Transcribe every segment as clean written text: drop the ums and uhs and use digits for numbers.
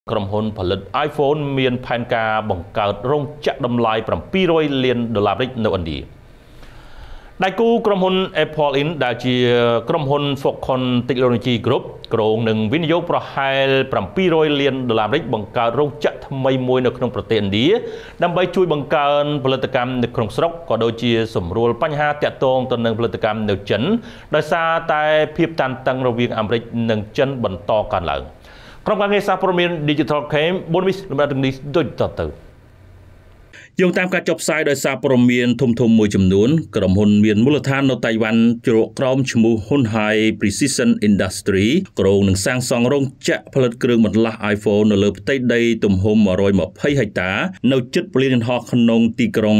ក្រុមហ៊ុនផលិត iPhone មានផែនការបង្កើតរោងចក្រតម្លៃ$700 លាននៅឥណ្ឌាដៃគូក្រុមហ៊ុន Apple Inc ដែលជាក្រុមហ៊ុន Foxconn Technology Group ក្រុងនឹងវិនិយោគប្រហែល$700 លានបង្កើតរោងចក្រថ្មីមួយនៅក្នុងប្រទេសឥណ្ឌាដើម្បីជួយបង្កើនផលិតកម្មនៅក្នុងស្រុកក៏ដូចជាសម្រួលបញ្ហាទាក់ទងទៅនឹងផលិតកម្មនៅចិនដោយសារតែភាពតានតឹងរវាងអាមេរិកនិងចិនបន្តកើនឡើងក្រុមការងារសារព័ត៌មាន Digital Cam 4វិសលំដាប់ទាំងនេះដូចតទៅយោងតាមការចុះផ្សាយដោយសារព័ត៌មានធំៗមួយចំនួនក្រុមហ៊ុនមានមូលដ្ឋាននៅតៃវ៉ាន់ជ្រកក្រោមឈ្មោះ Hyundai Precision Industry ក្រុងនឹងសាងសង់រោងចក្រផលិតគ្រឿងបន្លាស់ iPhone នៅលើផ្ទៃដីទំហំ120ហិកតានៅជិតពលានយន្តហោះក្នុងទីក្រុង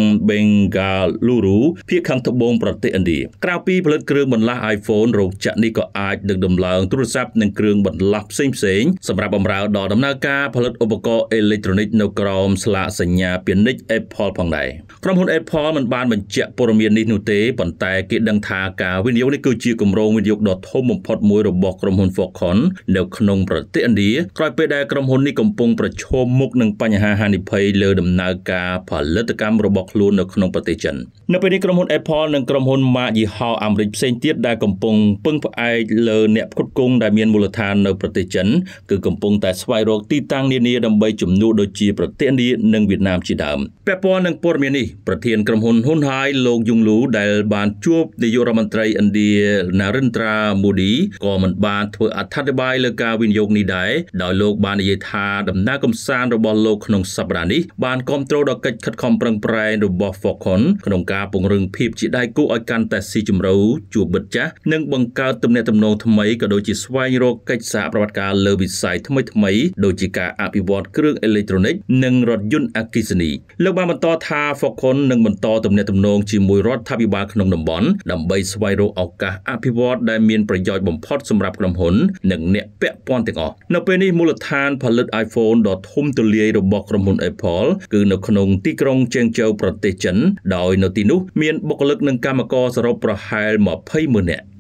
Bengaluru ភាគខាងត្បូងប្រទេសឥណ្ឌាក្រៅពីផលិតគ្រឿងបន្លាស់ iPhone រោងចក្រនេះក៏អាចដឹកដំឡើងទូរស័ព្ទនិងគ្រឿងបន្លាស់ផ្សេងៗសម្រាប់បម្រើដល់ដំណើរការផលិតឧបករណ៍អេឡិចត្រូនិកនៅក្រោមស្លាកសញ្ញាពាណិជ្ជApple ផងដែរក្រុមហ៊ុន Apple មិនបានបញ្ជាក់ព័ត៌មាននេះនោះទេប៉ុន្តែគេដឹងថាការវិនិយោគនេះគឺជាគម្រោងវិនិយោគដ៏ធំបំផុតមួយរបស់ក្រុមហ៊ុន Foxconn នៅក្នុងប្រទេសឥណ្ឌាក្រោយពេលដែលក្រុមហ៊ុននេះកំពុងប្រឈមមុខនឹងបញ្ហាហានិភ័យលើដំណើរការផលិតកម្មរបស់ខ្លួននៅក្នុងប្រទេសចិននៅពេលនេះក្រុមហ៊ុន Apple និងក្រុមហ៊ុនម៉ាកយីហោអាមេរិកផ្សេងទៀតដែលកំពុងពឹងផ្អែកលើអ្នកផ្គត់ផ្គង់ដែលមានមូលដ្ឋាននៅប្រទេសចិនគឺកំពុងតែស្វែងរកទីតាំងនានាដើម្បីជំនួសដូចជាប្រទេសឥណ្ឌានិងវៀតណាមជាដើមពាក់ព័ន្ធនឹងព័ត៌មាននេះប្រធានក្រុមហ៊ុន Hyundai លោកយុងលូដែលបានជួបនាយករដ្ឋមន្ត្រីឥណ្ឌា Narendra Modi ក៏មិនបានធ្វើអត្ថាធិប្បាយលើការវិនិយោគនេះដែរដោយលោកបាននិយាយថាដំណើរកម្សាន្តរបស់លោកក្នុងសប្តាហ៍នេះបានគ្រប់គ្រងដល់កិច្ចខិតខំប្រឹងប្រែងរបស់ Foxconn ក្នុងការពង្រឹងភាពជាដៃគូឲ្យកាន់តែស៊ីជម្រៅជួបបិទចាស់និងបង្កើតទំនាក់ទំនងថ្មីក៏ដូចជាស្វែងរកកិច្ចសហប្រតិបត្តិការលើវិស័យថ្មីៗដូចជាការអភិវឌ្ឍគ្រឿងអេឡិចត្រូនិកនិងរថយន្តអគ្គិសនីលោកបានបន្តថា Foxconn នឹងបន្តទំនាក់ទំនងជាមួយរដ្ឋាភិបាលក្នុងតំបន់ដើម្បីស្វែងរកឱកាសអភិវឌ្ឍដែលមានប្រយោជន៍បំផុតសម្រាប់ក្រុមហ៊ុននិងអ្នកពាក់ព័ន្ធទាំងអស់នៅពេលនេះមូលដ្ឋានផលិត iPhone ដ៏ធំទូលាយរបស់ក្រុមហ៊ុន Apple គឺនៅក្នុងទីក្រុងជេងជូវប្រទេសចិនដោយនៅទីនោះមានបុគ្គលិកនិងកម្មករសរុបប្រហែល20,000 នាក់